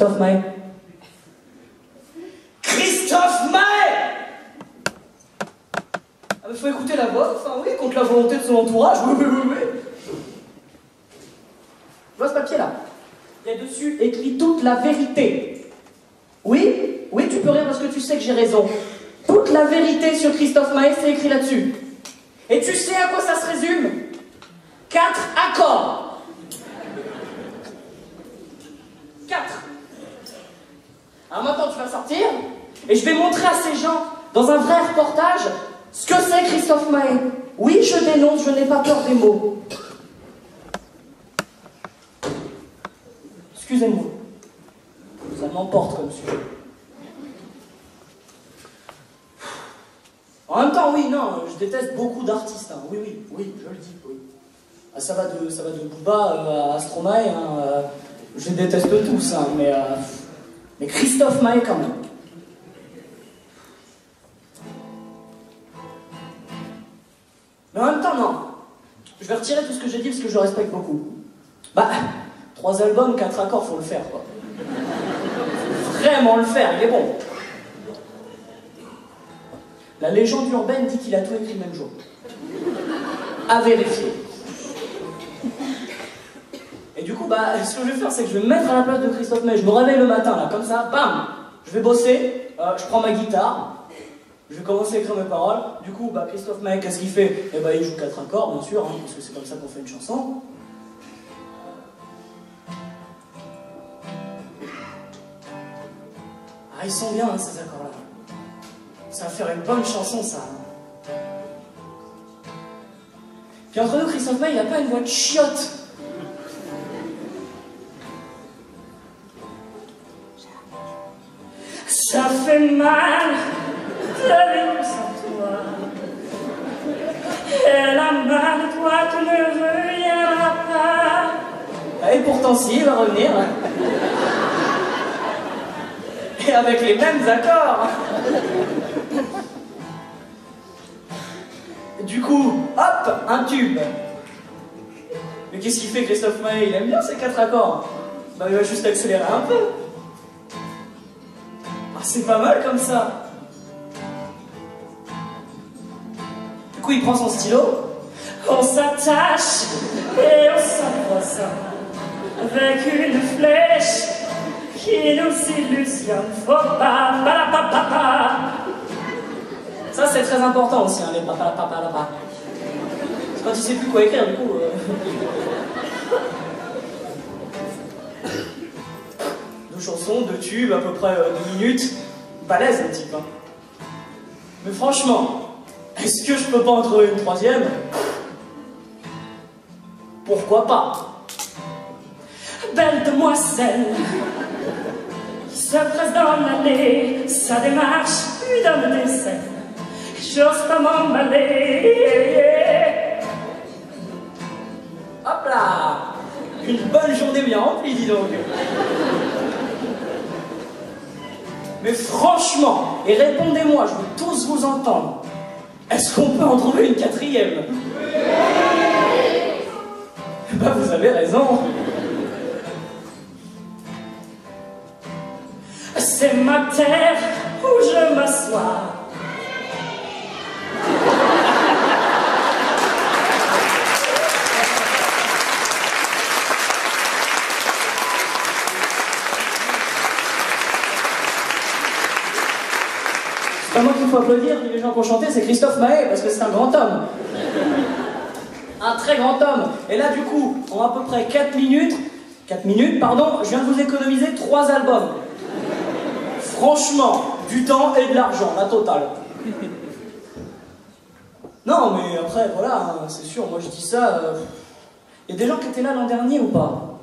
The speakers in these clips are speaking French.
Christophe Maé. Christophe Maé! Ah mais faut écouter la voix, enfin oui, contre la volonté de son entourage, oui. Tu vois ce papier là? Il y a dessus écrit toute la vérité. Oui, tu peux rire parce que tu sais que j'ai raison. Toute la vérité sur Christophe Maé, c'est écrit là-dessus. Et tu sais à quoi ça se résume? 4 accords. 4. Alors maintenant tu vas sortir, et je vais montrer à ces gens, dans un vrai reportage, ce que c'est Christophe Maé. Oui, je dénonce, je n'ai pas peur des mots. Excusez-moi. Ça m'emporte comme sujet. En même temps, oui, non, je déteste beaucoup d'artistes. Hein. Oui, je le dis, oui. Ah, ça va de Booba à Stromae, hein, je les déteste tous, hein, mais Christophe Maé quand même. Mais en même temps, non. Je vais retirer tout ce que j'ai dit parce que je le respecte beaucoup. Bah, 3 albums, 4 accords, faut le faire, quoi. Faut vraiment le faire, il est bon. La légende urbaine dit qu'il a tout écrit le même jour. À vérifier. Et du coup, bah, ce que je vais faire, c'est que je vais me mettre à la place de Christophe Maé. Je me réveille le matin, là, comme ça, bam! Je vais bosser, je prends ma guitare, je vais commencer à écrire mes paroles. Du coup, bah, Christophe Maé, qu'est-ce qu'il fait? Eh bah, il joue 4 accords, bien sûr, hein, parce que c'est comme ça qu'on fait une chanson. Ah, ils sont bien, hein, ces accords-là. Ça va faire une bonne chanson, ça. Puis entre nous, Christophe Maé, il n'a pas une voix de chiotte. Ça fait mal de vivre sans toi. Et la main de toi, tu ne reviendras pas. Et pourtant, si, il va revenir. Et avec les mêmes accords. Du coup, hop, un tube. Mais qu'est-ce qu'il fait, Christophe Maé? Il aime bien ces 4 accords. Bah, il va juste accélérer un peu. Ah, c'est pas mal comme ça. Du coup, il prend son stylo. On s'attache et on s'empoisonne avec une flèche qui nous illusionne. Faut pas, pa. Ça, c'est très important aussi, hein, les papa. C'est quand il sait plus quoi écrire, du coup. 2 chansons, 2 tubes, à peu près 2 minutes. Balèze, le type. Hein. Mais franchement, est-ce que je peux pas en trouver une 3e? Pourquoi pas? Belle demoiselle qui se presse dans l'allée, sa démarche lui donne des ailes. J'ose pas m'emballer. Hop là! Une bonne journée bien remplie, dis donc. Mais franchement, et répondez-moi, je veux tous vous entendre. Est-ce qu'on peut en trouver une 4e? Bah vous avez raison. C'est ma terre où je m'assois. C'est pas moi qu'il faut applaudir, ni les gens pour chanter, c'est Christophe Maé, parce que c'est un grand homme. Un très grand homme. Et là, du coup, en à peu près 4 minutes, je viens de vous économiser 3 albums. Franchement, du temps et de l'argent, la totale. Non, mais après, voilà, hein, c'est sûr, moi je dis ça... Y a des gens qui étaient là l'an dernier ou pas?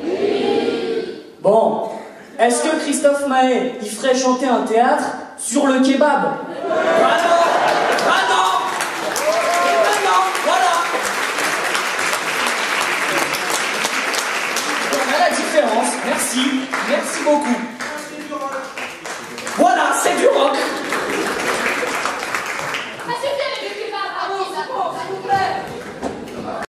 Bon, est-ce que Christophe Maé, il ferait chanter un théâtre sur le kebab? Ah non, voilà. On a la différence, merci beaucoup.